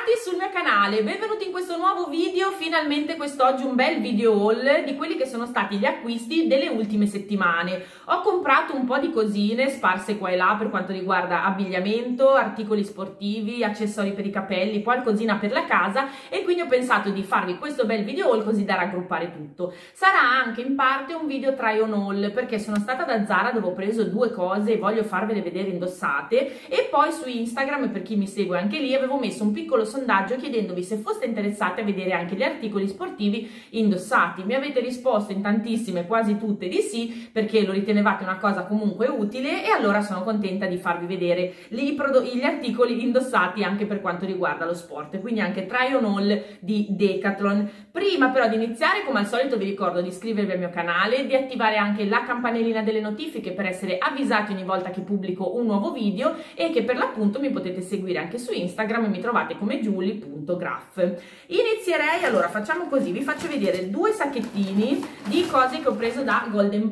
Bentrovati sul mio canale, benvenuti in questo nuovo video. Finalmente quest'oggi un bel video haul di quelli che sono stati gli acquisti delle ultime settimane. Ho comprato un po' di cosine sparse qua e là per quanto riguarda abbigliamento, articoli sportivi, accessori per i capelli, qualcosina per la casa, e quindi ho pensato di farvi questo bel video haul così da raggruppare tutto. Sarà anche in parte un video try on haul perché sono stata da Zara dove ho preso due cose e voglio farvele vedere indossate, e poi su Instagram, per chi mi segue anche lì, avevo messo un piccolo sondaggio chiedendovi se foste interessati a vedere anche gli articoli sportivi indossati. Mi avete risposto in tantissime, quasi tutte, di sì, perché lo ritenevate una cosa comunque utile, e allora sono contenta di farvi vedere gli articoli indossati anche per quanto riguarda lo sport, quindi anche try on haul di Decathlon. Prima però di iniziare, come al solito vi ricordo di iscrivervi al mio canale, di attivare anche la campanellina delle notifiche per essere avvisati ogni volta che pubblico un nuovo video, e che per l'appunto mi potete seguire anche su Instagram e mi trovate come giulie.graf. Inizierei, allora facciamo così, vi faccio vedere due sacchettini di cose che ho preso da Golden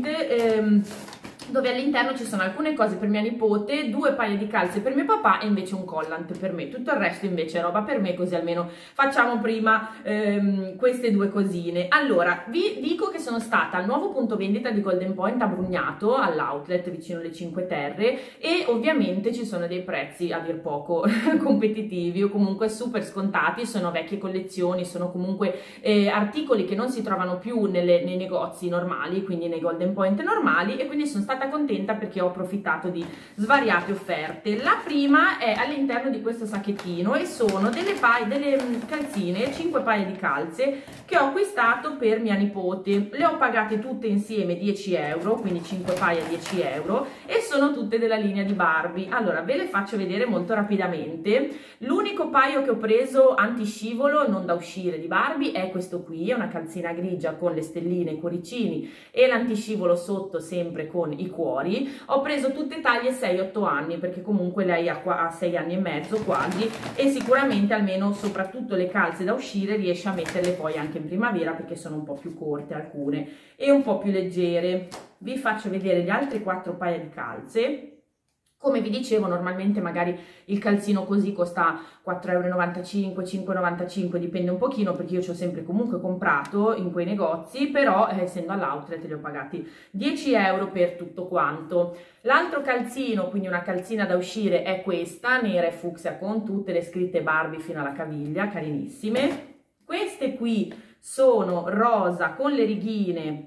Point, dove all'interno ci sono alcune cose per mia nipote, due paia di calze per mio papà e invece un collant per me. Tutto il resto invece è roba per me, così almeno facciamo prima queste due cosine. Allora, vi dico che sono stata al nuovo punto vendita di Golden Point a Brugnato, all'outlet vicino alle Cinque Terre, e ovviamente ci sono dei prezzi a dir poco competitivi o comunque super scontati. Sono vecchie collezioni, sono comunque articoli che non si trovano più nei negozi normali, quindi nei Golden Point normali, e quindi sono stata contenta perché ho approfittato di svariate offerte. La prima è all'interno di questo sacchettino e sono delle calzine, 5 paia di calze che ho acquistato per mia nipote. Le ho pagate tutte insieme 10 euro, quindi 5 paia 10 euro, e sono tutte della linea di Barbie. Allora ve le faccio vedere molto rapidamente. L'unico paio che ho preso antiscivolo, non da uscire, di Barbie è questo qui, è una calzina grigia con le stelline, i cuoricini e l'antiscivolo sotto sempre con i cuori. Ho preso tutte taglie 6-8 anni perché comunque lei ha 6 anni e mezzo quasi, e sicuramente almeno soprattutto le calze da uscire riesce a metterle poi anche in primavera perché sono un po' più corte alcune e un po' più leggere. Vi faccio vedere gli altri 4 paia di calze. Come vi dicevo, normalmente magari il calzino così costa 4,95 €, 5,95 €, dipende un pochino, perché io ci ho sempre comunque comprato in quei negozi, però essendo all'outlet li ho pagati 10 euro per tutto quanto. L'altro calzino, quindi una calzina da uscire, è questa, nera e fucsia con tutte le scritte Barbie fino alla caviglia, carinissime. Queste qui sono rosa con le righine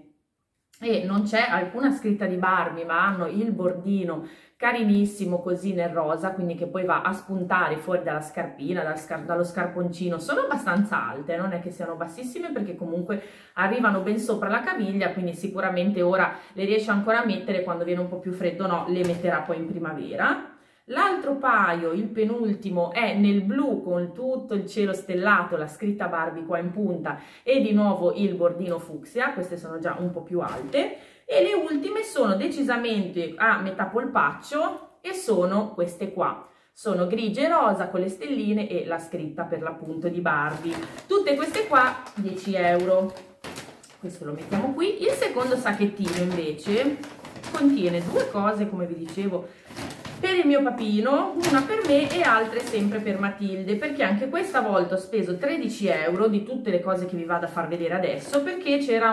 e non c'è alcuna scritta di Barbie, ma hanno il bordino carinissimo così nel rosa, quindi che poi va a spuntare fuori dalla scarpina, dallo scarponcino. Sono abbastanza alte, non è che siano bassissime perché comunque arrivano ben sopra la caviglia, quindi sicuramente ora le riesce ancora a mettere, quando viene un po' più freddo no, le metterà poi in primavera. L'altro paio, il penultimo, è nel blu con tutto il cielo stellato, la scritta Barbie qua in punta e di nuovo il bordino fucsia. Queste sono già un po' più alte, e le ultime sono decisamente a metà polpaccio e sono queste qua. Sono grigie e rosa con le stelline e la scritta per l'appunto di Barbie. Tutte queste qua 10 euro. Questo lo mettiamo qui. Il secondo sacchettino invece contiene due cose, come vi dicevo, per il mio papino, una per me e altre sempre per Matilde, perché anche questa volta ho speso 13 euro di tutte le cose che vi vado a far vedere adesso, perché c'era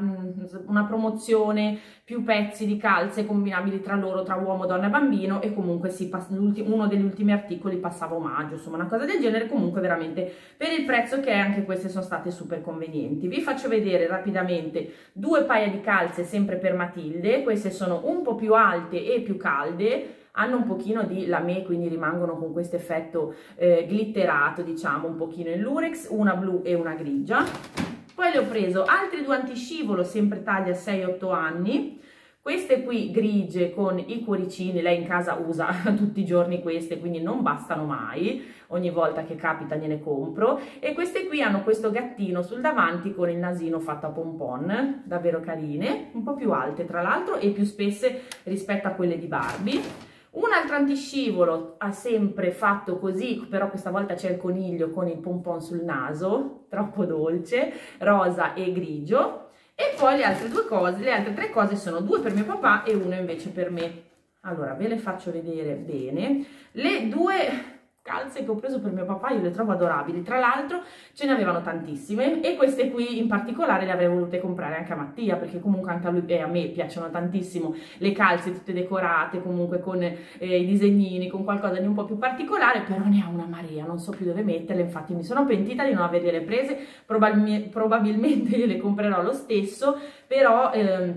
una promozione, più pezzi di calze combinabili tra loro, tra uomo, donna e bambino, e comunque uno degli ultimi articoli passava omaggio, insomma una cosa del genere. Comunque veramente per il prezzo che è, anche queste sono state super convenienti. Vi faccio vedere rapidamente due paia di calze sempre per Matilde. Queste sono un po' più alte e più calde, hanno un pochino di lamé, quindi rimangono con questo effetto glitterato, diciamo, un pochino in lurex, una blu e una grigia. Poi le ho preso altri due antiscivolo, sempre taglia 6-8 anni, queste qui grigie con i cuoricini. Lei in casa usa tutti i giorni queste, quindi non bastano mai, ogni volta che capita gliene compro. E queste qui hanno questo gattino sul davanti con il nasino fatto a pompon, davvero carine, un po' più alte tra l'altro e più spesse rispetto a quelle di Barbie. Un altro antiscivolo ha sempre fatto così, però questa volta c'è il coniglio con il pompon sul naso, troppo dolce, rosa e grigio. E poi le altre due cose, le altre tre cose sono due per mio papà e una invece per me. Allora ve le faccio vedere bene. Le due calze che ho preso per mio papà, io le trovo adorabili, tra l'altro ce ne avevano tantissime e queste qui in particolare le avrei volute comprare anche a Mattia, perché comunque anche a lui e a me piacciono tantissimo le calze tutte decorate, comunque con i disegnini, con qualcosa di un po' più particolare, però ne ha una marea, non so più dove metterle, infatti mi sono pentita di non averle prese, probabilmente gliele comprerò lo stesso, però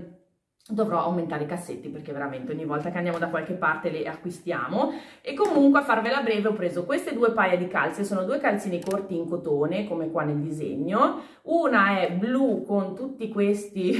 dovrò aumentare i cassetti perché veramente ogni volta che andiamo da qualche parte le acquistiamo. E comunque, a farvela breve, ho preso queste due paia di calze, sono due calzini corti in cotone come qua nel disegno, una è blu con tutti questi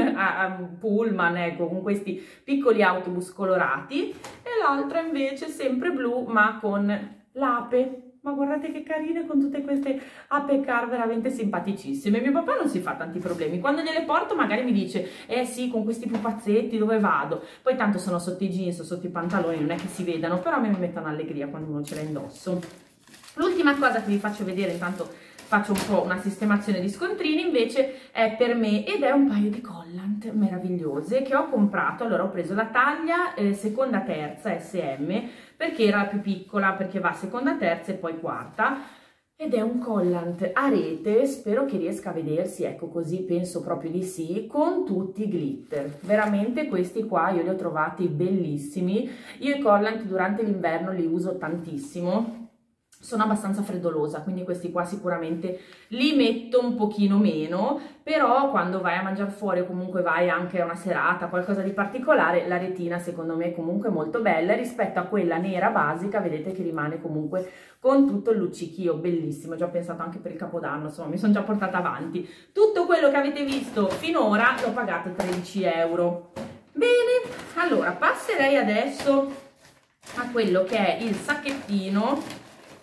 pullman, ecco, con questi piccoli autobus colorati, e l'altra invece sempre blu ma con l'ape. Ma guardate che carine, con tutte queste ape car veramente simpaticissime. Mio papà non si fa tanti problemi. Quando gliele porto magari mi dice, sì, con questi pupazzetti dove vado? Poi tanto sono sotto i jeans o sotto i pantaloni, non è che si vedano, però a me mi mettono allegria quando uno ce l'ha indosso. L'ultima cosa che vi faccio vedere, intanto faccio un po' una sistemazione di scontrini, invece è per me ed è un paio di collant meravigliose che ho comprato. Allora ho preso la taglia seconda terza SM perché era la più piccola, perché va seconda terza e poi quarta, ed è un collant a rete, spero che riesca a vedersi, ecco, così penso proprio di sì, con tutti i glitter. Veramente questi qua io li ho trovati bellissimi. Io i collant durante l'inverno li uso tantissimo, sono abbastanza freddolosa, quindi questi qua sicuramente li metto un pochino meno, però quando vai a mangiare fuori o comunque vai anche a una serata, qualcosa di particolare, la retina secondo me è comunque molto bella rispetto a quella nera basica, vedete che rimane comunque con tutto il luccichio, bellissimo. Ho già pensato anche per il Capodanno, insomma mi sono già portata avanti. Tutto quello che avete visto finora l'ho pagato 13 euro. Bene, allora passerei adesso a quello che è il sacchettino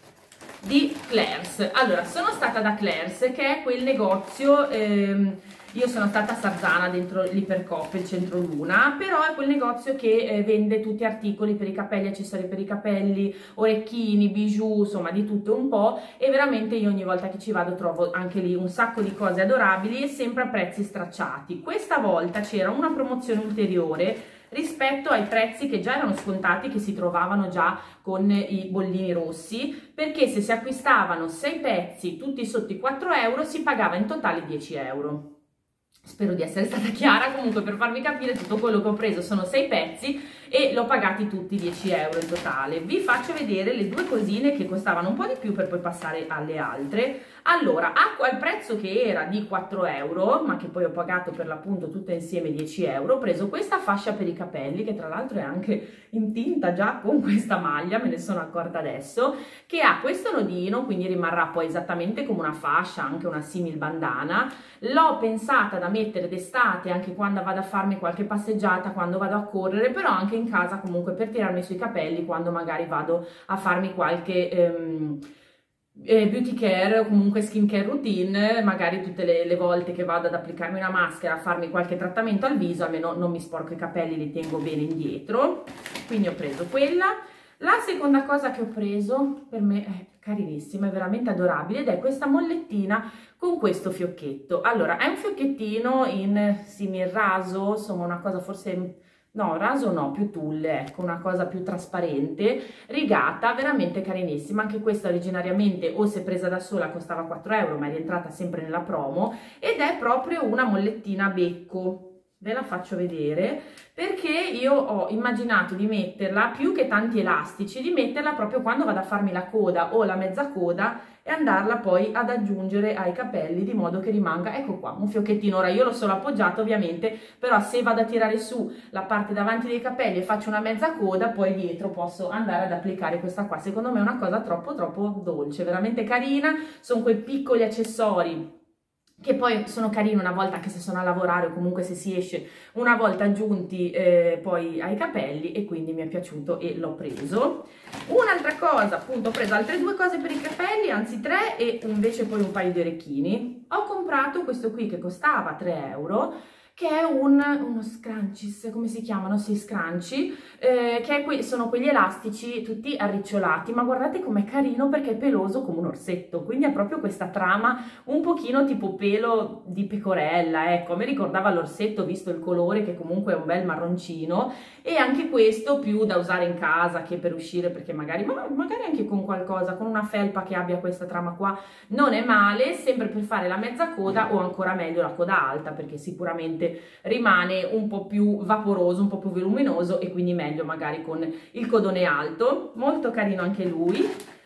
di Claire's. Allora, sono stata da Claire's, che è quel negozio, io sono stata a Sarzana dentro l'Ipercoop, il centro Luna, però è quel negozio che vende tutti articoli per i capelli, accessori per i capelli, orecchini, bijou, insomma di tutto un po', e veramente io ogni volta che ci vado trovo anche lì un sacco di cose adorabili e sempre a prezzi stracciati. Questa volta c'era una promozione ulteriore rispetto ai prezzi che già erano scontati, che si trovavano già con i bollini rossi, perché se si acquistavano 6 pezzi tutti sotto i 4 euro si pagava in totale 10 euro. Spero di essere stata chiara. Comunque, per farvi capire, tutto quello che ho preso sono 6 pezzi e l'ho pagati tutti 10 euro in totale. Vi faccio vedere le due cosine che costavano un po' di più per poi passare alle altre. Allora, al prezzo che era di 4 euro, ma che poi ho pagato per l'appunto tutte insieme 10 euro, ho preso questa fascia per i capelli, che tra l'altro è anche in tinta già con questa maglia, me ne sono accorta adesso, che ha questo nodino, quindi rimarrà poi esattamente come una fascia, anche una simil bandana. L'ho pensata da mettere d'estate anche quando vado a farmi qualche passeggiata, quando vado a correre, però anche in casa comunque per tirarmi sui capelli quando magari vado a farmi qualche beauty care o comunque skin care routine, magari tutte le volte che vado ad applicarmi una maschera, a farmi qualche trattamento al viso, almeno non mi sporco i capelli, li tengo bene indietro. Quindi ho preso quella. La seconda cosa che ho preso, per me è carinissima, è veramente adorabile, ed è questa mollettina con questo fiocchetto. Allora, è un fiocchettino in simil raso, insomma una cosa forse... no, raso no, più tulle, ecco, una cosa più trasparente, rigata, veramente carinissima. Anche questa originariamente, o se presa da sola, costava 4 euro, ma è rientrata sempre nella promo, ed è proprio una mollettina a becco. Ve la faccio vedere, perché io ho immaginato di metterla, più che tanti elastici, di metterla proprio quando vado a farmi la coda o la mezza coda e andarla poi ad aggiungere ai capelli, di modo che rimanga, ecco qua, un fiocchettino. Ora io l'ho solo appoggiato ovviamente, però se vado a tirare su la parte davanti dei capelli e faccio una mezza coda, poi dietro posso andare ad applicare questa qua. Secondo me è una cosa troppo dolce, veramente carina. Sono quei piccoli accessori che poi sono carini una volta, anche se sono a lavorare o comunque se si esce, una volta aggiunti poi ai capelli, e quindi mi è piaciuto e l'ho preso. Un'altra cosa, appunto, ho preso altre due cose per i capelli, anzi 3, e invece poi un paio di orecchini. Ho comprato questo qui che costava 3 euro, che è uno scrunchies, come si chiamano? Sì, scrunchie, sono quegli elastici tutti arricciolati, ma guardate com'è carino perché è peloso come un orsetto, quindi ha proprio questa trama un pochino tipo pelo di pecorella, ecco, mi ricordava l'orsetto visto il colore che comunque è un bel marroncino, e anche questo più da usare in casa che per uscire, perché magari anche con qualcosa, con una felpa che abbia questa trama qua, non è male, sempre per fare la mezza coda o ancora meglio la coda alta, perché sicuramente rimane un po' più vaporoso, un po' più voluminoso e quindi meglio magari con il codone alto. Molto carino anche lui.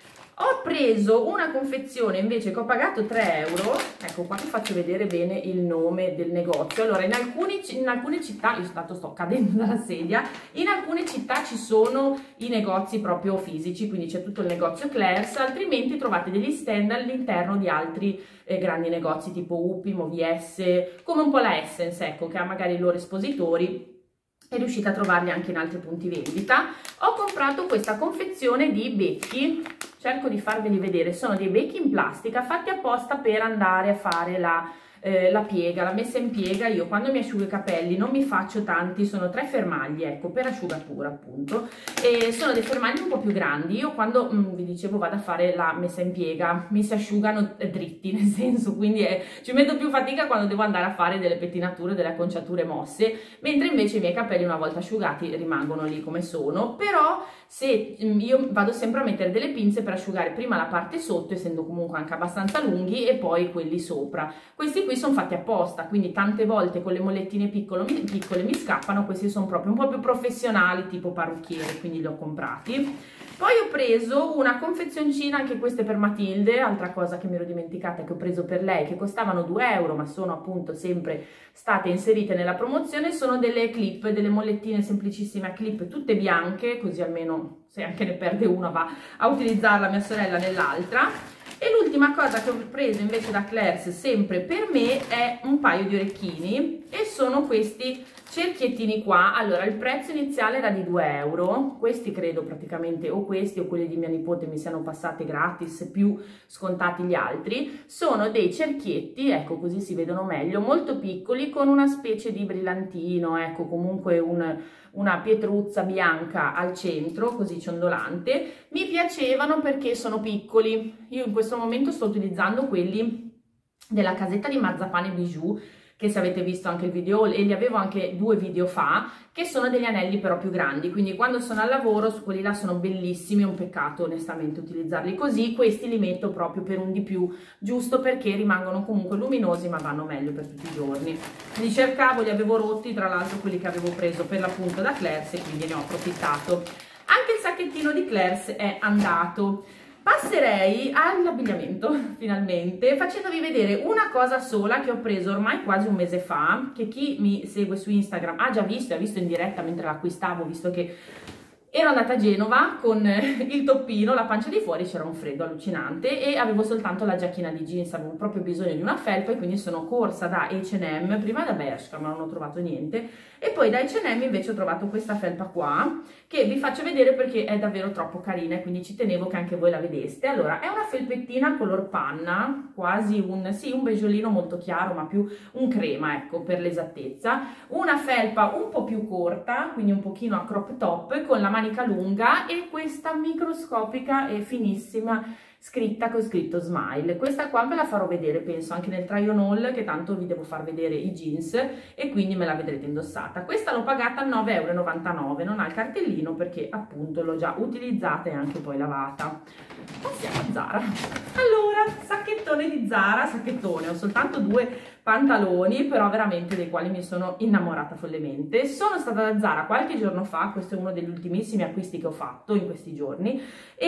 Ho preso una confezione invece che ho pagato 3 euro, ecco qua ti faccio vedere bene il nome del negozio. Allora in alcune città, io tanto sto cadendo dalla sedia, in alcune città ci sono i negozi proprio fisici, quindi c'è tutto il negozio Claire's, altrimenti trovate degli stand all'interno di altri grandi negozi tipo UPI, Movies, come un po' la Essence, ecco, che ha magari i loro espositori. È riuscita a trovarli anche in altri punti vendita. Ho comprato questa confezione di becchi, cerco di farveli vedere, sono dei becchi in plastica fatti apposta per andare a fare la piega, la messa in piega. Io quando mi asciugo i capelli non mi faccio tanti, sono 3 fermagli, ecco, per asciugatura appunto, e sono dei fermagli un po' più grandi. Io quando vi dicevo vado a fare la messa in piega mi si asciugano dritti, nel senso, quindi ci metto più fatica quando devo andare a fare delle pettinature, delle acconciature mosse, mentre invece i miei capelli una volta asciugati rimangono lì come sono. Però se io vado sempre a mettere delle pinze per asciugare prima la parte sotto, essendo comunque anche abbastanza lunghi, e poi quelli sopra. Questi qui sono fatti apposta, quindi tante volte con le mollettine piccole mi scappano. Questi sono proprio un po' più professionali, tipo parrucchiere, quindi li ho comprati. Poi ho preso una confezioncina, anche queste per Matilde, altra cosa che mi ero dimenticata che ho preso per lei, che costavano 2 euro, ma sono appunto sempre state inserite nella promozione. Sono delle clip, delle mollettine semplicissime a clip, tutte bianche, così almeno se anche ne perde una va a utilizzarla mia sorella nell'altra. E l'ultima cosa che ho preso invece da Claire's, sempre per me, è un paio di orecchini, e sono questi cerchiettini qua. Allora il prezzo iniziale era di 2 euro, questi credo praticamente o questi o quelli di mia nipote mi siano passati gratis, più scontati gli altri. Sono dei cerchietti, ecco, così si vedono meglio, molto piccoli, con una specie di brillantino, ecco, comunque una pietruzza bianca al centro, così ciondolante. Mi piacevano perché sono piccoli. Io in questo momento sto utilizzando quelli della casetta di Marzapane Bijou, che se avete visto anche il video, e li avevo anche 2 video fa, che sono degli anelli però più grandi, quindi quando sono al lavoro su quelli là sono bellissimi, è un peccato onestamente utilizzarli così. Questi li metto proprio per un di più, giusto perché rimangono comunque luminosi ma vanno meglio per tutti i giorni. Li cercavo, li avevo rotti, tra l'altro quelli che avevo preso per l'appunto da Claire's, e quindi ne ho approfittato. Anche il sacchettino di Claire's è andato. Passerei all'abbigliamento finalmente, facendovi vedere una cosa sola che ho preso ormai quasi un mese fa, che chi mi segue su Instagram ha già visto, ha visto in diretta mentre l'acquistavo, visto che ero andata a Genova con il toppino, la pancia di fuori, c'era un freddo allucinante e avevo soltanto la giacchina di jeans, avevo proprio bisogno di una felpa, e quindi sono corsa da H&M, prima da Bershka ma non ho trovato niente, e poi da H&M invece ho trovato questa felpa qua, che vi faccio vedere perché è davvero troppo carina e quindi ci tenevo che anche voi la vedeste. Allora, è una felpettina color panna, quasi un beggiolino molto chiaro, ma più un crema, ecco, per l'esattezza. Una felpa un po' più corta, quindi un pochino a crop top, con la manica lunga, e questa microscopica e finissima scritta con scritto Smile. Questa qua ve la farò vedere, penso, anche nel try on haul, che tanto vi devo far vedere i jeans e quindi me la vedrete indossata. Questa l'ho pagata 9,99 euro, non ha il cartellino perché appunto l'ho già utilizzata e anche poi lavata. Passiamo a Zara. Allora, sacchettone di Zara, sacchettone, ho soltanto 2 pantaloni, però veramente dei quali mi sono innamorata follemente. Sono stata da Zara qualche giorno fa, questo è uno degli ultimissimi acquisti che ho fatto in questi giorni,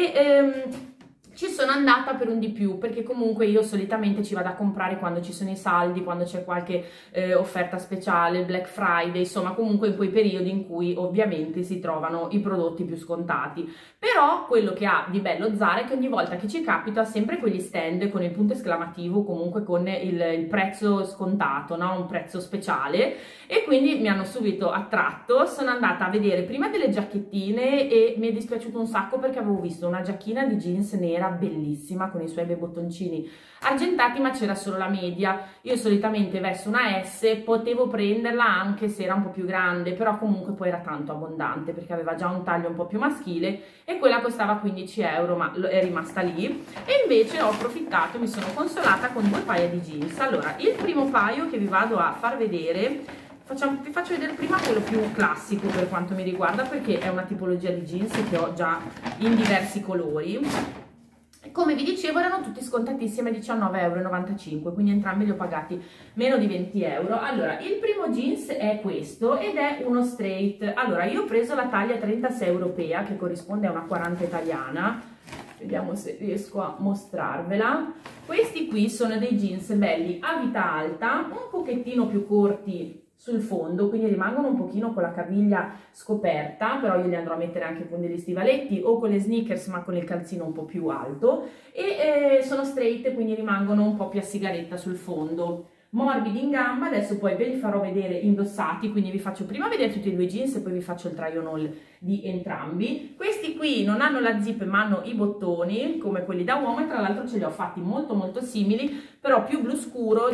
e ci sono andata per un di più, perché comunque io solitamente ci vado a comprare quando ci sono i saldi, quando c'è qualche offerta speciale, Black Friday, insomma comunque in quei periodi in cui ovviamente si trovano i prodotti più scontati. Però quello che ha di bello Zara è che ogni volta che ci capita ha sempre quegli stand con il punto esclamativo, comunque con il prezzo scontato, no? Un prezzo speciale, e quindi mi hanno subito attratto. Sono andata a vedere prima delle giacchettine e mi è dispiaciuto un sacco perché avevo visto una giacchina di jeans nera era bellissima con i suoi bei bottoncini argentati, ma c'era solo la media. Io solitamente vesto una S, potevo prenderla anche se era un po' più grande, però comunque poi era tanto abbondante perché aveva già un taglio un po' più maschile e quella costava 15 euro, ma è rimasta lì. E invece ho approfittato e mi sono consolata con 2 paia di jeans. Allora, il primo paio che vi vado a far vedere, vi faccio vedere prima quello più classico per quanto mi riguarda, perché è una tipologia di jeans che ho già in diversi colori. Come vi dicevo, erano tutti scontatissimi a 19,95 euro, quindi entrambi li ho pagati meno di 20 euro. Allora, il primo jeans è questo ed è uno straight. Allora, io ho preso la taglia 36 europea, che corrisponde a una 40 italiana. Vediamo se riesco a mostrarvela. Questi qui sono dei jeans belli a vita alta, un pochettino più corti sul fondo, quindi rimangono un pochino con la caviglia scoperta, però io li andrò a mettere anche con degli stivaletti o con le sneakers, ma con il calzino un po' più alto, e sono straight, quindi rimangono un po' più a sigaretta sul fondo, morbidi in gamba. Adesso poi ve li farò vedere indossati, quindi vi faccio prima vedere tutti e due i jeans e poi vi faccio il try on haul di entrambi. Questi qui non hanno la zip ma hanno i bottoni come quelli da uomo, e tra l'altro ce li ho fatti molto molto simili, però più blu scuro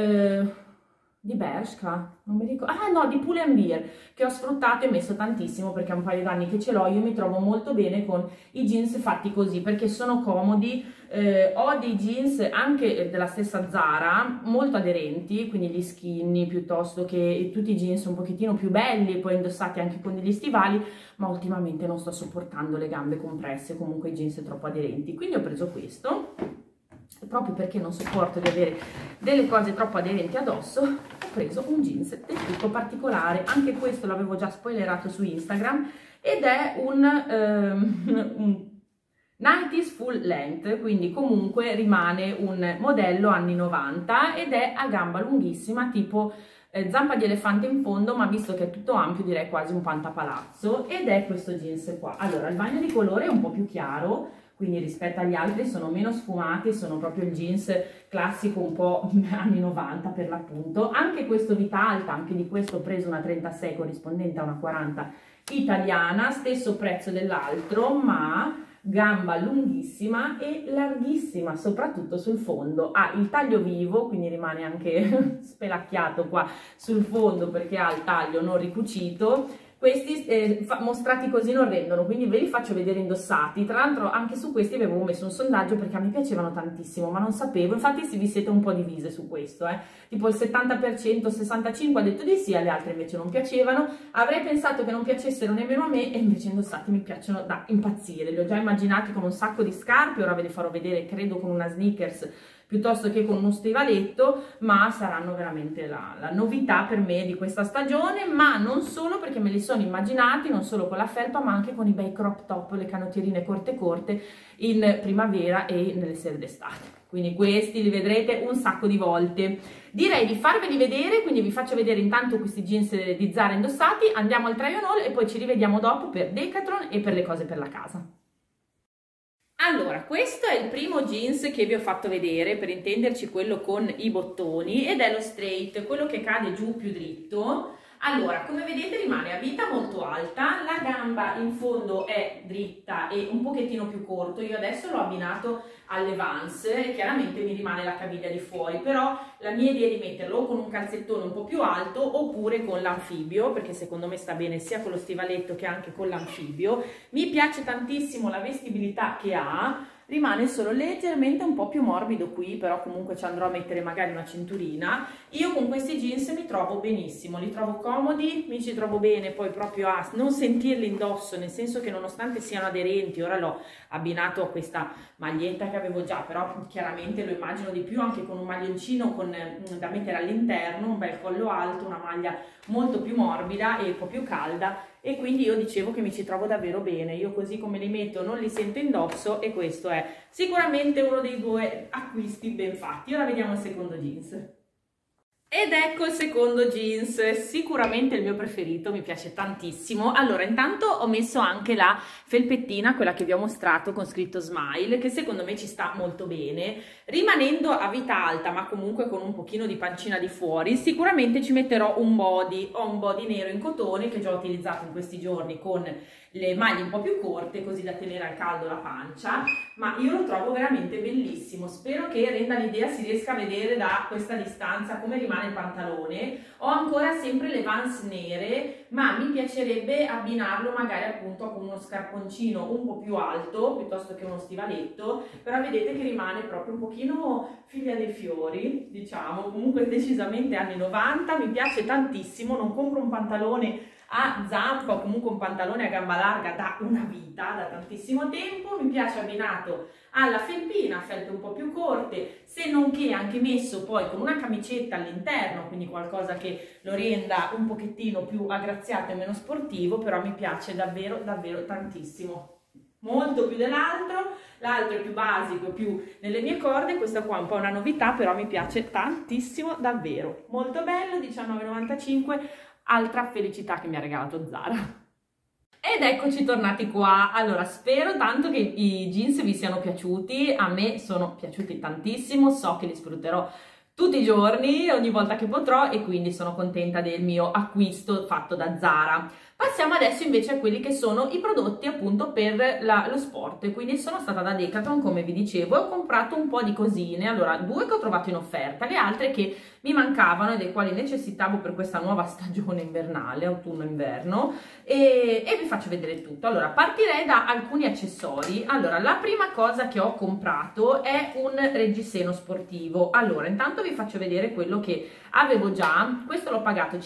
di Bershka, non mi ricordo, ah no, di Pull&Bear, che ho sfruttato e messo tantissimo perché è un paio d'anni che ce l'ho. Io mi trovo molto bene con i jeans fatti così perché sono comodi. Ho dei jeans anche della stessa Zara molto aderenti, quindi gli skinny piuttosto che tutti i jeans un pochettino più belli, poi indossati anche con degli stivali, ma ultimamente non sto sopportando le gambe compresse, comunque i jeans troppo aderenti, quindi ho preso questo. Proprio perché non sopporto di avere delle cose troppo aderenti addosso, ho preso un jeans del tutto particolare. Anche questo l'avevo già spoilerato su Instagram ed è un 90s full length, quindi comunque rimane un modello anni 90 ed è a gamba lunghissima, tipo zampa di elefante in fondo, ma visto che è tutto ampio direi quasi un pantapalazzo, ed è questo jeans qua. Allora, il bagno di colore è un po' più chiaro, quindi rispetto agli altri sono meno sfumati, sono proprio il jeans classico un po' anni 90 per l'appunto. Anche questo vita alta, anche di questo ho preso una 36 corrispondente a una 40 italiana, stesso prezzo dell'altro, ma gamba lunghissima e larghissima, soprattutto sul fondo. Ha il taglio vivo, quindi rimane anche spelacchiato qua sul fondo perché ha il taglio non ricucito. Questi mostrati così non rendono, quindi ve li faccio vedere indossati. Tra l'altro anche su questi avevo messo un sondaggio perché a me piacevano tantissimo, ma non sapevo. Infatti vi siete un po' divise su questo, tipo il 70%, 65% ha detto di sì, alle altre invece non piacevano. Avrei pensato che non piacessero nemmeno a me, e invece indossati mi piacciono da impazzire. Li ho già immaginati con un sacco di scarpe, ora ve li farò vedere credo con una sneakers piuttosto che con uno stivaletto, ma saranno veramente la novità per me di questa stagione, ma non solo, perché me li sono immaginati non solo con la felpa ma anche con i bei crop top, le canottierine corte corte in primavera e nelle sere d'estate. Quindi questi li vedrete un sacco di volte. Direi di farveli vedere, quindi vi faccio vedere intanto questi jeans di Zara indossati, andiamo al try on haul e poi ci rivediamo dopo per Decathlon e per le cose per la casa. Allora, questo è il primo jeans che vi ho fatto vedere, per intenderci quello con i bottoni, ed è lo straight, quello che cade giù più dritto. Allora, come vedete rimane a vita molto alta, la gamba in fondo è dritta e un pochettino più corto. Io adesso l'ho abbinato alle Vans e chiaramente mi rimane la caviglia di fuori, però la mia idea è di metterlo con un calzettone un po' più alto oppure con l'anfibio, perché secondo me sta bene sia con lo stivaletto che anche con l'anfibio. Mi piace tantissimo la vestibilità che ha. Rimane solo leggermente un po' più morbido qui, però comunque ci andrò a mettere magari una cinturina. Io con questi jeans mi trovo benissimo, li trovo comodi, mi ci trovo bene poi proprio a non sentirli indosso, nel senso che nonostante siano aderenti, ora l'ho abbinato a questa maglietta che avevo già, però chiaramente lo immagino di più anche con un maglioncino da mettere all'interno, un bel collo alto, una maglia molto più morbida e un po' più calda, e quindi io dicevo che mi ci trovo davvero bene. Io così come li metto non li sento indosso, e questo è sicuramente uno dei due acquisti ben fatti. Ora vediamo il secondo jeans. Ed ecco il secondo jeans, sicuramente il mio preferito, mi piace tantissimo. Allora, intanto ho messo anche la felpettina, quella che vi ho mostrato con scritto Smile, che secondo me ci sta molto bene, rimanendo a vita alta ma comunque con un pochino di pancina di fuori. Sicuramente ci metterò un body, ho un body nero in cotone che già ho utilizzato in questi giorni con le maglie un po' più corte, così da tenere al caldo la pancia, ma io lo trovo veramente bellissimo. Spero che renda l'idea, si riesca a vedere da questa distanza come rimane il pantalone. Ho ancora sempre le Vans nere, ma mi piacerebbe abbinarlo magari appunto con uno scarponcino un po' più alto piuttosto che uno stivaletto, però vedete che rimane proprio un pochino figlia dei fiori, diciamo, comunque decisamente anni 90, mi piace tantissimo. Non compro un pantalone a zampa o comunque un pantalone a gamba larga da una vita, da tantissimo tempo. Mi piace abbinato alla felpina, felpe un po' più corte, se non che anche messo poi con una camicetta all'interno, quindi qualcosa che lo renda un pochettino più aggraziato e meno sportivo, però mi piace davvero davvero tantissimo. Molto più dell'altro, l'altro è più basico, più nelle mie corde, questa qua è un po' una novità, però mi piace tantissimo davvero. Molto bello, 19,95 €, altra felicità che mi ha regalato Zara. Ed eccoci tornati qua. Allora, spero tanto che i jeans vi siano piaciuti, a me sono piaciuti tantissimo, so che li sfrutterò tutti i giorni, ogni volta che potrò, e quindi sono contenta del mio acquisto fatto da Zara. Passiamo adesso invece a quelli che sono i prodotti appunto per lo sport. Quindi sono stata da Decathlon, come vi dicevo, e ho comprato un po' di cosine. Allora, 2 che ho trovato in offerta, le altre che mi mancavano e dei quali necessitavo per questa nuova stagione invernale, autunno-inverno, e vi faccio vedere tutto. Allora, partirei da alcuni accessori. Allora, la prima cosa che ho comprato è un reggiseno sportivo. Allora, intanto vi faccio vedere quello che avevo già. Questo l'ho pagato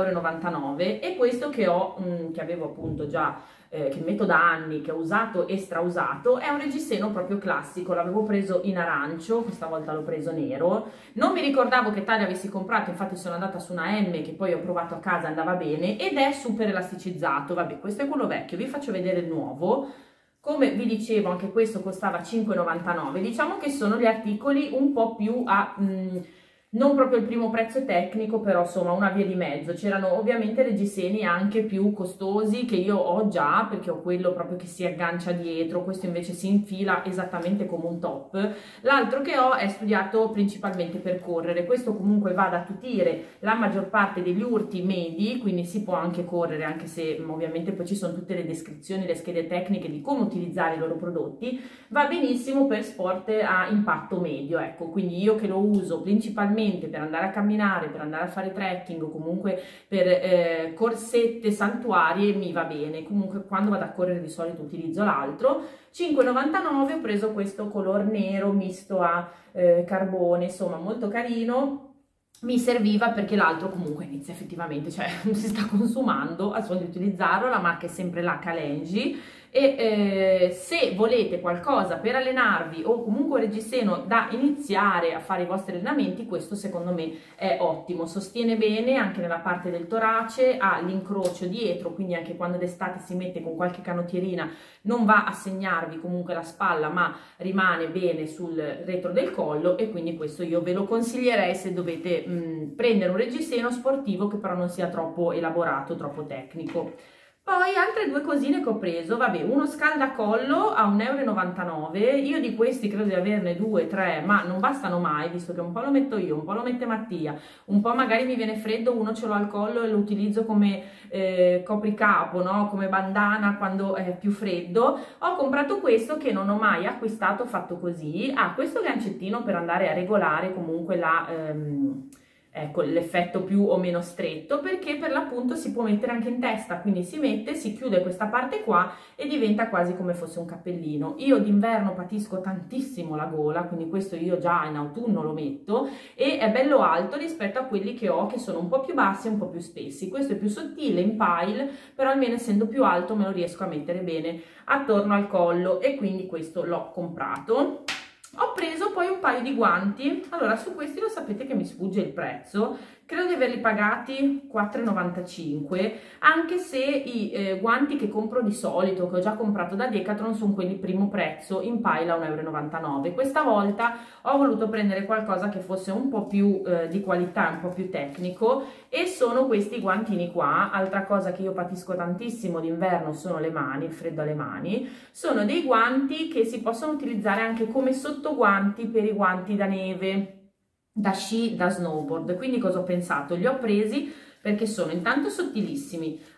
5,99 € e questo che ho, che avevo appunto già, che metto da anni, che ho usato e strausato, è un reggiseno proprio classico. L'avevo preso in arancio, questa volta l'ho preso nero. Non mi ricordavo che taglia avessi comprato, infatti sono andata su una M che poi ho provato a casa, andava bene, ed è super elasticizzato. Vabbè, questo è quello vecchio, vi faccio vedere il nuovo. Come vi dicevo, anche questo costava 5,99 €. Diciamo che sono gli articoli un po' più a... non proprio il primo prezzo tecnico, però insomma una via di mezzo. C'erano ovviamente reggiseni anche più costosi che io ho già, perché ho quello proprio che si aggancia dietro, questo invece si infila esattamente come un top. L'altro che ho è studiato principalmente per correre, questo comunque va ad attutire la maggior parte degli urti medi, quindi si può anche correre, anche se ovviamente poi ci sono tutte le descrizioni, le schede tecniche di come utilizzare i loro prodotti. Va benissimo per sport a impatto medio, ecco, quindi io che lo uso principalmente per andare a camminare, per andare a fare trekking o comunque per corsette saltuarie mi va bene. Comunque quando vado a correre di solito utilizzo l'altro. 5,99 € ho preso questo color nero misto a carbone, insomma molto carino. Mi serviva perché l'altro comunque inizia effettivamente, cioè si sta consumando al suono di utilizzarlo. La marca è sempre la Kalenji, e se volete qualcosa per allenarvi o comunque un reggiseno da iniziare a fare i vostri allenamenti, questo secondo me è ottimo. Sostiene bene anche nella parte del torace, ha l'incrocio dietro, quindi anche quando d'estate si mette con qualche canottierina non va a segnarvi comunque la spalla, ma rimane bene sul retro del collo, e quindi questo io ve lo consiglierei se dovete prendere un reggiseno sportivo che però non sia troppo elaborato, troppo tecnico. Poi altre 2 cosine che ho preso, vabbè, uno scaldacollo a 1,99 €, io di questi credo di averne 2, 3, ma non bastano mai, visto che un po' lo metto io, un po' lo mette Mattia, un po' magari mi viene freddo, uno ce l'ho al collo e lo utilizzo come copricapo, no? Come bandana quando è più freddo. Ho comprato questo che non ho mai acquistato fatto così, ha questo gancettino per andare a regolare comunque la... ecco, l'effetto più o meno stretto, perché per l'appunto si può mettere anche in testa, quindi si mette, si chiude questa parte qua e diventa quasi come fosse un cappellino. Io d'inverno patisco tantissimo la gola, quindi questo io già in autunno lo metto, e è bello alto rispetto a quelli che ho che sono un po' più bassi e un po' più spessi. Questo è più sottile, in pile, però almeno essendo più alto me lo riesco a mettere bene attorno al collo, e quindi questo l'ho comprato. Ho preso poi un paio di guanti. Allora, su questi lo sapete che mi sfugge il prezzo, credo di averli pagati 4,95 €, anche se i guanti che compro di solito, che ho già comprato da Decathlon, sono quelli primo prezzo in pile a 1,99 €. Questa volta ho voluto prendere qualcosa che fosse un po' più di qualità, un po' più tecnico, e sono questi guantini qua. Altra cosa che io patisco tantissimo d'inverno sono le mani, il freddo alle mani. Sono dei guanti che si possono utilizzare anche come sottoguanti per i guanti da neve, da sci, da snowboard. Quindi cosa ho pensato? Li ho presi perché sono intanto sottilissimi,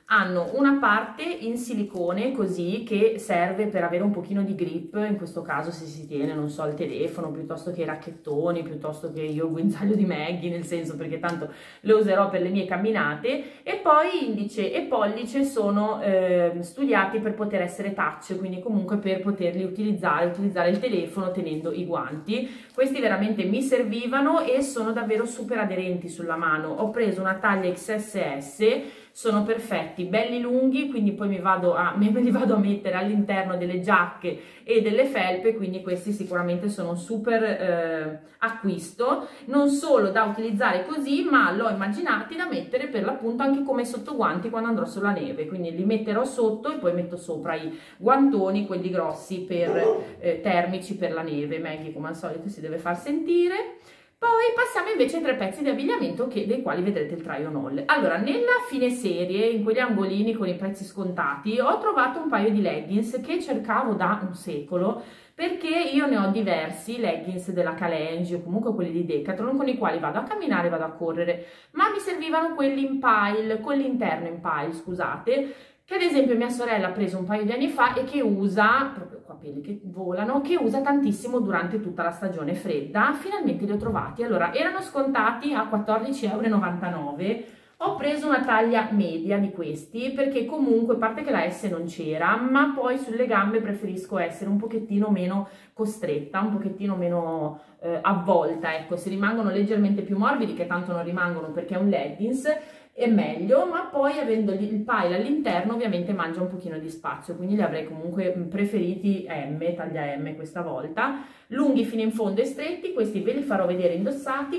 hanno una parte in silicone così che serve per avere un pochino di grip, in questo caso se si tiene, non so, il telefono, piuttosto che i racchettoni, piuttosto che io il guinzaglio di Maggie, nel senso, perché tanto lo userò per le mie camminate. E poi indice e pollice sono studiati per poter essere touch, quindi comunque per poterli utilizzare il telefono tenendo i guanti. Questi veramente mi servivano e sono davvero super aderenti sulla mano. Ho preso una taglia XSS, sono perfetti, belli lunghi, quindi poi me li vado a mettere all'interno delle giacche e delle felpe, quindi questi sicuramente sono un super acquisto, non solo da utilizzare così, ma l'ho immaginati da mettere per l'appunto anche come sottoguanti quando andrò sulla neve, quindi li metterò sotto e poi metto sopra i guantoni, quelli grossi per termici per la neve. Maggie come al solito si deve far sentire. Poi passiamo invece ai 3 pezzi di abbigliamento dei quali vedrete il try on haul. Allora, nella fine serie, in quegli angolini con i prezzi scontati, ho trovato un paio di leggings che cercavo da un secolo, perché io ne ho diversi, leggings della Kalenji o comunque quelli di Decathlon, con i quali vado a camminare, vado a correre, ma mi servivano quelli in pile, con l'interno in pile, scusate, che ad esempio mia sorella ha preso un paio di anni fa e che usa, proprio qua pelli che volano, che usa tantissimo durante tutta la stagione fredda. Finalmente li ho trovati. Allora, erano scontati a 14,99 €. Ho preso una taglia media di questi perché comunque, a parte che la S non c'era, ma poi sulle gambe preferisco essere un pochettino meno costretta, un pochettino meno avvolta, ecco, se rimangono leggermente più morbidi, che tanto non rimangono perché è un leggings, è meglio, ma poi avendo il pile all'interno ovviamente mangia un pochino di spazio, quindi li avrei comunque preferiti M, taglia M questa volta, lunghi fino in fondo e stretti. Questi ve li farò vedere indossati,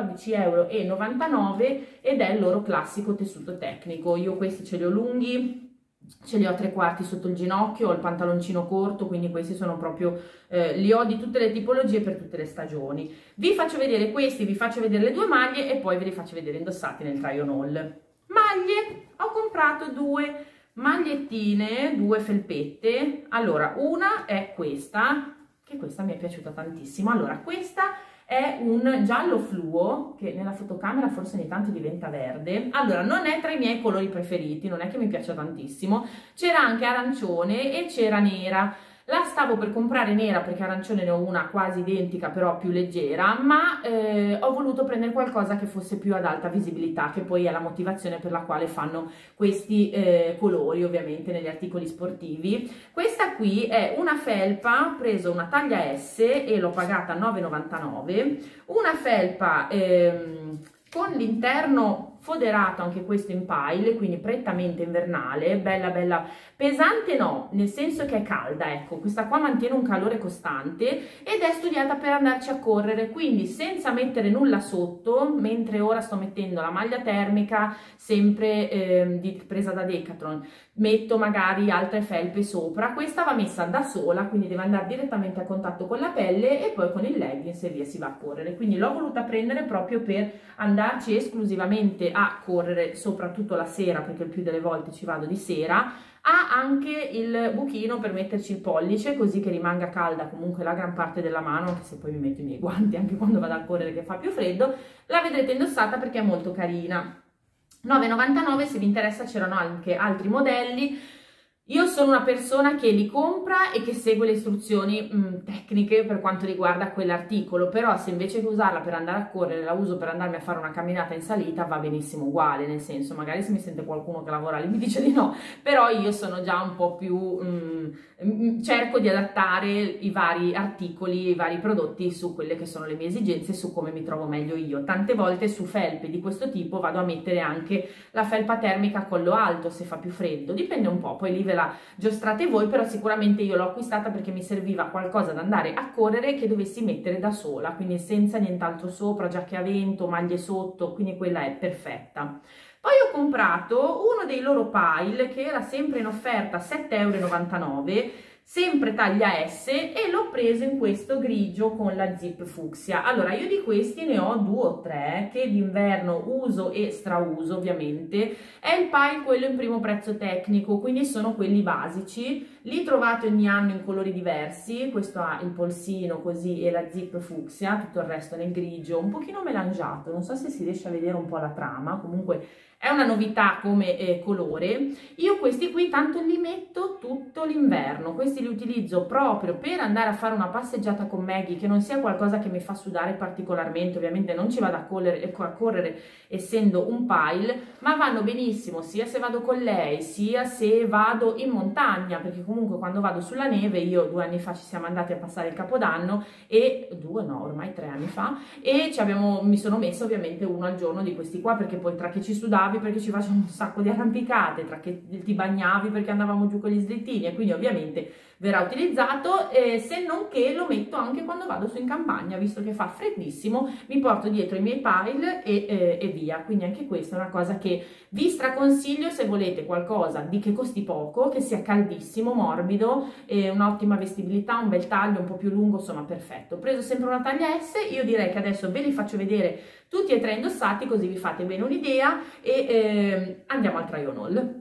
14,99 € ed è il loro classico tessuto tecnico. Io questi ce li ho lunghi, ce li ho a 3/4 sotto il ginocchio, ho il pantaloncino corto, quindi questi sono proprio, li ho di tutte le tipologie per tutte le stagioni. Vi faccio vedere questi, vi faccio vedere le 2 maglie e poi ve li faccio vedere indossati nel try on haul. Maglie, ho comprato 2 magliettine, 2 felpette. Allora, una è questa, che questa mi è piaciuta tantissimo. Allora, questa è un giallo fluo, che nella fotocamera forse ogni tanto diventa verde. Allora, non è tra i miei colori preferiti, non è che mi piaccia tantissimo. C'era anche arancione e c'era nera. La stavo per comprare nera perché arancione ne ho una quasi identica, però più leggera, ma ho voluto prendere qualcosa che fosse più ad alta visibilità, che poi è la motivazione per la quale fanno questi colori ovviamente negli articoli sportivi. Questa qui è una felpa, ho preso una taglia S e l'ho pagata 9,99 €, una felpa con l'interno foderato, anche questo in pile, quindi prettamente invernale, bella bella pesante, no, nel senso che è calda, ecco, questa qua mantiene un calore costante ed è studiata per andarci a correre, quindi senza mettere nulla sotto, mentre ora sto mettendo la maglia termica sempre presa da Decathlon, metto magari altre felpe sopra. Questa va messa da sola, quindi deve andare direttamente a contatto con la pelle e poi con il leggings e via si va a correre, quindi l'ho voluta prendere proprio per andarci esclusivamente a correre, soprattutto la sera, perché il più delle volte ci vado di sera. Ha anche il buchino per metterci il pollice, così che rimanga calda comunque la gran parte della mano, anche se poi mi metto i miei guanti anche quando vado a correre che fa più freddo. La vedrete indossata perché è molto carina. 9,99 €, se vi interessa c'erano anche altri modelli. Io sono una persona che li compra e che segue le istruzioni tecniche per quanto riguarda quell'articolo, però se invece che usarla per andare a correre la uso per andarmi a fare una camminata in salita, va benissimo uguale, nel senso, magari se mi sente qualcuno che lavora lì mi dice di no, però io sono già un po' più, cerco di adattare i vari articoli, i vari prodotti su quelle che sono le mie esigenze, su come mi trovo meglio io. Tante volte su felpe di questo tipo vado a mettere anche la felpa termica a collo alto se fa più freddo, dipende un po', poi lì ve la giostrate voi, però sicuramente io l'ho acquistata perché mi serviva qualcosa da andare a correre che dovessi mettere da sola, quindi senza nient'altro sopra, giacche a vento, maglie sotto, quindi quella è perfetta. Poi ho comprato uno dei loro pile che era sempre in offerta, 7,99 €, sempre taglia S, e l'ho preso in questo grigio con la zip fucsia. Allora, io di questi ne ho 2 o 3 che d'inverno uso e strauso ovviamente. È il pile quello in primo prezzo tecnico, quindi sono quelli basici. Li trovate ogni anno in colori diversi, questo ha il polsino così e la zip fucsia, tutto il resto nel grigio, un pochino melangiato, non so se si riesce a vedere un po' la trama, comunque è una novità come colore. Io questi qui tanto li metto tutto l'inverno, questi li utilizzo proprio per andare a fare una passeggiata con Maggie, che non sia qualcosa che mi fa sudare particolarmente, ovviamente non ci vado a correre essendo un pile, ma vanno benissimo sia se vado con lei, sia se vado in montagna, perché comunque quando vado sulla neve, io 2 anni fa ci siamo andati a passare il Capodanno, e 2 no, ormai 3 anni fa, e mi sono messa ovviamente uno al giorno di questi qua, perché poi tra che ci sudavi, perché ci facevano un sacco di arrampicate, tra che ti bagnavi perché andavamo giù con gli slittini, e quindi ovviamente verrà utilizzato, se non che lo metto anche quando vado su in campagna, visto che fa freddissimo, mi porto dietro i miei pile e via. Quindi anche questa è una cosa che vi straconsiglio se volete qualcosa di che costi poco, che sia caldissimo, morbido, un'ottima vestibilità, un bel taglio un po' più lungo, insomma perfetto. Ho preso sempre una taglia S, io direi che adesso ve li faccio vedere tutti e 3 indossati, così vi fate bene un'idea, e andiamo al try on haul.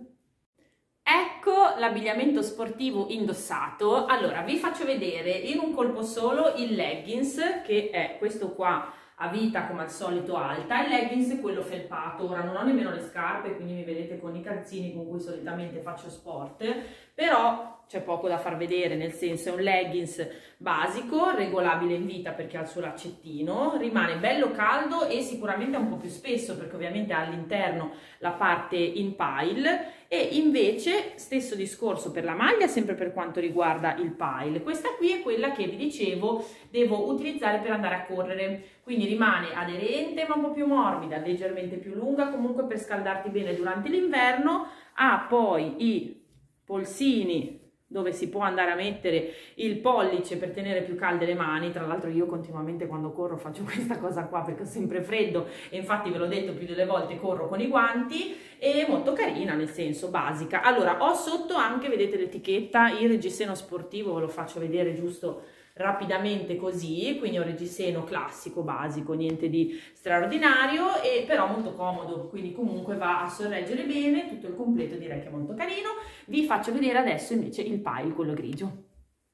Ecco l'abbigliamento sportivo indossato. Allora vi faccio vedere in un colpo solo il leggings, che è questo qua a vita come al solito alta, il leggings è quello felpato. Ora non ho nemmeno le scarpe, quindi mi vedete con i calzini con cui solitamente faccio sport, però c'è poco da far vedere, nel senso è un leggings basico, regolabile in vita perché ha il suo laccettino, rimane bello caldo e sicuramente è un po' più spesso perché ovviamente ha all'interno la parte in pile, e invece stesso discorso per la maglia, sempre per quanto riguarda il pile. Questa qui è quella che vi dicevo devo utilizzare per andare a correre, quindi rimane aderente ma un po' più morbida, leggermente più lunga, comunque per scaldarti bene durante l'inverno. Ha poi i polsini dove si può andare a mettere il pollice per tenere più calde le mani. Tra l'altro io continuamente quando corro faccio questa cosa qua perché ho sempre freddo, e infatti ve l'ho detto più delle volte, corro con i guanti. È molto carina, nel senso basica. Allora ho sotto anche, vedete l'etichetta, il reggiseno sportivo, ve lo faccio vedere giusto rapidamente così, quindi un reggiseno classico, basico, niente di straordinario, e però molto comodo, quindi comunque va a sorreggere bene tutto il completo, direi che è molto carino. Vi faccio vedere adesso invece il pile, quello grigio.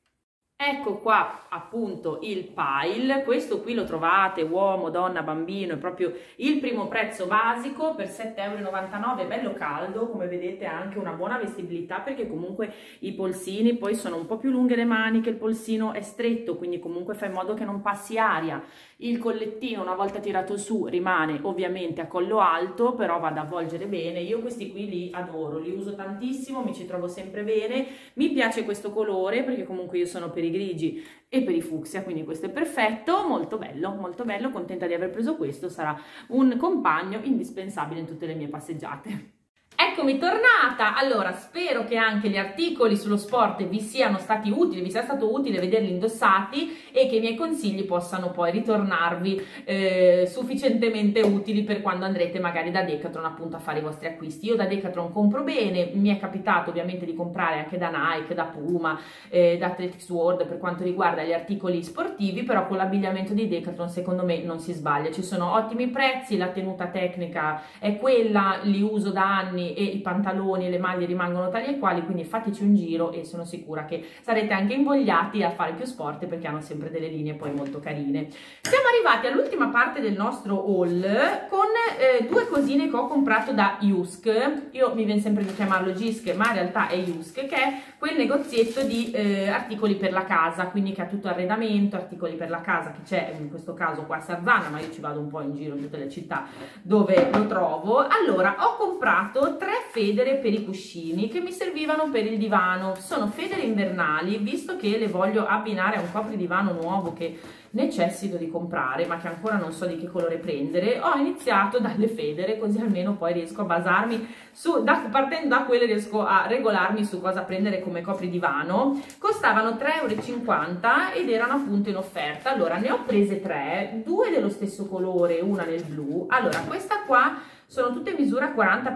Ecco qua appunto il pile, questo qui lo trovate uomo, donna, bambino, è proprio il primo prezzo basico per 7,99 €, bello caldo, come vedete ha anche una buona vestibilità perché comunque i polsini poi sono un po' più lunghe le maniche, il polsino è stretto, quindi comunque fa in modo che non passi aria. Il collettino una volta tirato su rimane ovviamente a collo alto, però va ad avvolgere bene. Io questi qui li adoro, li uso tantissimo, mi ci trovo sempre bene, mi piace questo colore perché comunque io sono per i grigi e per i fucsia, quindi questo è perfetto, molto bello, contenta di aver preso questo, sarà un compagno indispensabile in tutte le mie passeggiate. Eccomi tornata. Allora spero che anche gli articoli sullo sport vi siano stati utili, vi sia stato utile vederli indossati e che i miei consigli possano poi ritornarvi sufficientemente utili per quando andrete magari da Decathlon appunto a fare i vostri acquisti. Io da Decathlon compro bene, mi è capitato ovviamente di comprare anche da Nike, da Puma, da Athletics World per quanto riguarda gli articoli sportivi, però con l'abbigliamento di Decathlon secondo me non si sbaglia, ci sono ottimi prezzi, la tenuta tecnica è quella, li uso da anni e i pantaloni e le maglie rimangono tali e quali, quindi fateci un giro e sono sicura che sarete anche invogliati a fare più sport perché hanno sempre delle linee poi molto carine. Siamo arrivati all'ultima parte del nostro haul con due cosine che ho comprato da Jusk. Io mi viene sempre di chiamarlo Gisk, ma in realtà è Jusk, che è quel negozietto di articoli per la casa, quindi che ha tutto arredamento, articoli per la casa, che c'è in questo caso qua a Sarzana, ma io ci vado un po' in giro in tutte le città dove lo trovo. Allora ho comprato 3 federe per i cuscini che mi servivano per il divano. Sono federe invernali, visto che le voglio abbinare a un copridivano nuovo che necessito di comprare ma che ancora non so di che colore prendere. Ho iniziato dalle federe, così almeno poi riesco a basarmi su, partendo da quelle riesco a regolarmi su cosa prendere come copridivano. Costavano 3,50 € ed erano appunto in offerta. Allora ne ho prese 3, 2 dello stesso colore, una nel blu. Allora questa qua sono tutte misura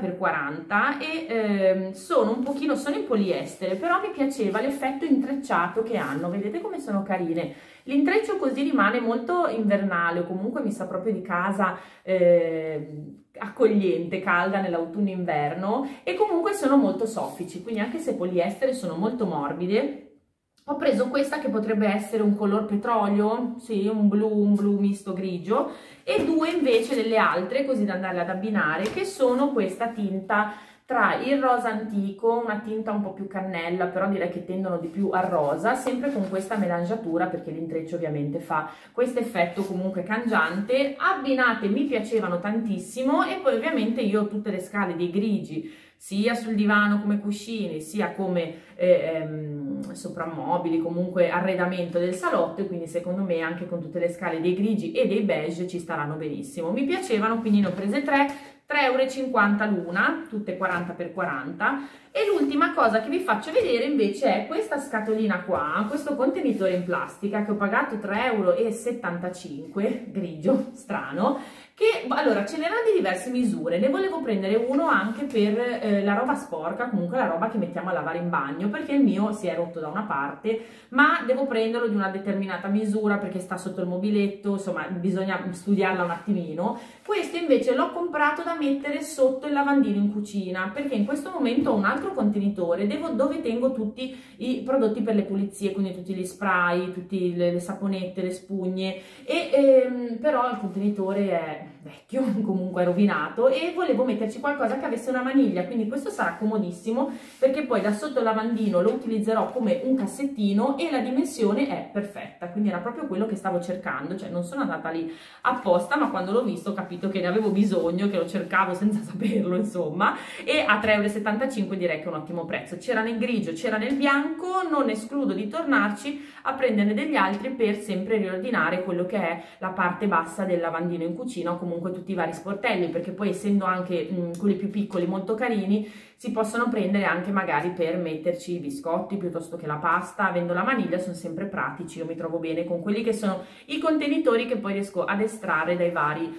40x40 e sono un pochino, sono in poliestere, però mi piaceva l'effetto intrecciato che hanno, vedete come sono carine. L'intreccio così rimane molto invernale, o comunque mi sa proprio di casa accogliente, calda nell'autunno-inverno, e comunque sono molto soffici, quindi anche se poliestere sono molto morbide. Ho preso questa che potrebbe essere un color petrolio, sì, un blu misto grigio, e due invece delle altre, così da andarle ad abbinare, che sono questa tinta tra il rosa antico, una tinta un po' più cannella, però direi che tendono di più al rosa, sempre con questa melangiatura, perché l'intreccio ovviamente fa questo effetto comunque cangiante. Abbinate mi piacevano tantissimo, e poi ovviamente io ho tutte le scale dei grigi, sia sul divano come cuscini, sia come soprammobili, comunque arredamento del salotto, e quindi secondo me anche con tutte le scale dei grigi e dei beige ci staranno benissimo. Mi piacevano, quindi ne ho prese 3,50 € l'una, tutte 40x40. E l'ultima cosa che vi faccio vedere invece è questa scatolina qua, questo contenitore in plastica che ho pagato 3,75 € grigio, strano, che allora ce n'erano di diverse misure, ne volevo prendere uno anche per la roba sporca, comunque la roba che mettiamo a lavare in bagno, perché il mio si è rotto da una parte, ma devo prenderlo di una determinata misura perché sta sotto il mobiletto, insomma bisogna studiarla un attimino. Questo invece l'ho comprato da mettere sotto il lavandino in cucina, perché in questo momento ho un altro contenitore dove tengo tutti i prodotti per le pulizie, quindi tutti gli spray, tutte le saponette, le spugne, e però il contenitore è vecchio, comunque è rovinato, e volevo metterci qualcosa che avesse una maniglia, quindi questo sarà comodissimo perché poi da sotto il lavandino lo utilizzerò come un cassettino e la dimensione è perfetta, quindi era proprio quello che stavo cercando, cioè non sono andata lì apposta, ma quando l'ho visto ho capito che ne avevo bisogno, che lo cercavo senza saperlo, insomma, e a 3,75 € direi che è un ottimo prezzo. C'era nel grigio, c'era nel bianco, non escludo di tornarci a prenderne degli altri per sempre riordinare quello che è la parte bassa del lavandino in cucina, o comunque tutti i vari sportelli, perché poi essendo anche quelli più piccoli molto carini si possono prendere anche magari per metterci i biscotti piuttosto che la pasta. Avendo la maniglia sono sempre pratici, io mi trovo bene con quelli che sono i contenitori che poi riesco ad estrarre dai vari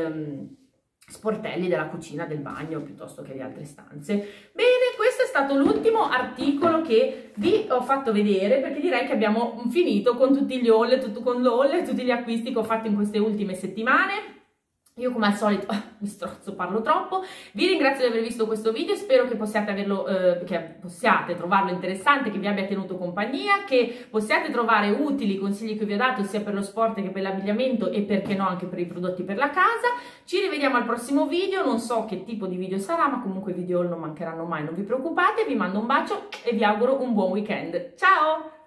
sportelli della cucina, del bagno piuttosto che di altre stanze. Bene, questo è stato l'ultimo articolo che vi ho fatto vedere, perché direi che abbiamo finito con tutti gli haul, tutti gli acquisti che ho fatto in queste ultime settimane. Io come al solito mi strozzo, parlo troppo. Vi ringrazio di aver visto questo video, spero che possiate trovarlo interessante, che vi abbia tenuto compagnia, che possiate trovare utili i consigli che vi ho dato sia per lo sport che per l'abbigliamento, e perché no anche per i prodotti per la casa. Ci rivediamo al prossimo video, non so che tipo di video sarà, ma comunque i video non mancheranno mai, non vi preoccupate. Vi mando un bacio e vi auguro un buon weekend. Ciao!